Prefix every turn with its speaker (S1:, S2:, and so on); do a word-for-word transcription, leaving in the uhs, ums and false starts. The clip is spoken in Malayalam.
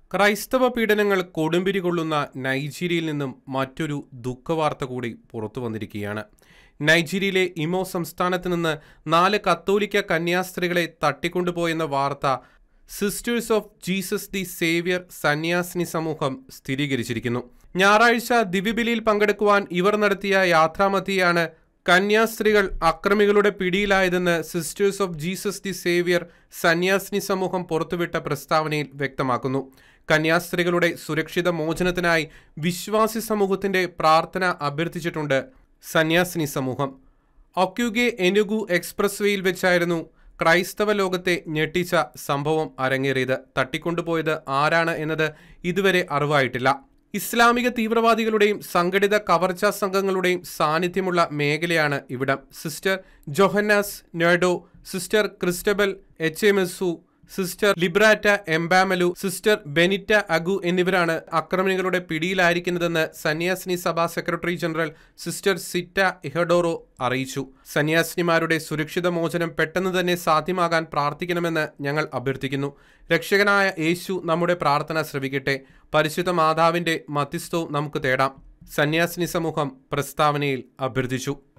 S1: ക്രൈസ്തവ പീഡനങ്ങൾ കൊടുമ്പിരി കൊള്ളുന്ന നൈജീരിയയിൽ നിന്നും മറ്റൊരു ദുഃഖവാർത്ത കൂടി പുറത്തു വന്നിരിക്കുകയാണ്. നൈജീരിയയിലെ ഇമോ സംസ്ഥാനത്ത് നിന്ന് നാല് കത്തോലിക്ക കന്യാസ്ത്രീകളെ തട്ടിക്കൊണ്ടുപോയെന്ന വാർത്ത sisters of Jesus the Xavier സന്യാസിനി സമൂഹം സ്ഥിരീകരിച്ചിരിക്കുന്നു. ഞായറാഴ്ച ദിവ്യബലിയിൽ പങ്കെടുക്കുവാൻ ഇവർ നടത്തിയ യാത്രാമധ്യേയാണ് കന്യാസ്ത്രീകൾ അക്രമികളുടെ പിടിയിലായതെന്ന് sisters of Jesus the Xavier സന്യാസിനി സമൂഹം പുറത്തുവിട്ട പ്രസ്താവനയിൽ വ്യക്തമാക്കുന്നു. കന്യാസ്ത്രീകളുടെ സുരക്ഷിത മോചനത്തിനായി വിശ്വാസി സമൂഹത്തിന്റെ പ്രാർത്ഥന അഭ്യർത്ഥിച്ചിട്ടുണ്ട് സന്യാസിനി സമൂഹം. ഒക്യുഗെ എനുഗു എക്സ്പ്രസ് വേയിൽ വെച്ചായിരുന്നു ക്രൈസ്തവ ലോകത്തെ ഞെട്ടിച്ച സംഭവം അരങ്ങേറിയത്. തട്ടിക്കൊണ്ടുപോയത് ആരാണ് എന്നത് ഇതുവരെ അറിവായിട്ടില്ല. ഇസ്ലാമിക തീവ്രവാദികളുടെയും സംഘടിത കവർച്ചാ സംഘങ്ങളുടെയും സാന്നിധ്യമുള്ള മേഖലയാണ് ഇവിടം. Sister Johannes Nedo, sister Christabel Echemezu, sister Librata Mbamalu, sister Benita Agu എന്നിവരാണ് അക്രമികളുടെ പിടിയിലായിരിക്കുന്നതെന്ന് സന്യാസിനി സഭാ secretary general sister Zita Ihedoro അറിയിച്ചു. സന്യാസിനിമാരുടെ സുരക്ഷിത മോചനം പെട്ടെന്ന് തന്നെ സാധ്യമാകാൻ പ്രാർത്ഥിക്കണമെന്ന് ഞങ്ങൾ അഭ്യർത്ഥിക്കുന്നു. രക്ഷകനായ യേശു നമ്മുടെ പ്രാർത്ഥന ശ്രവിക്കട്ടെ. പരിശുദ്ധ മാതാവിന്റെ മധ്യസ്ഥവും നമുക്ക് തേടാം, സന്യാസിനി സമൂഹം പ്രസ്താവനയിൽ അഭ്യർത്ഥിച്ചു.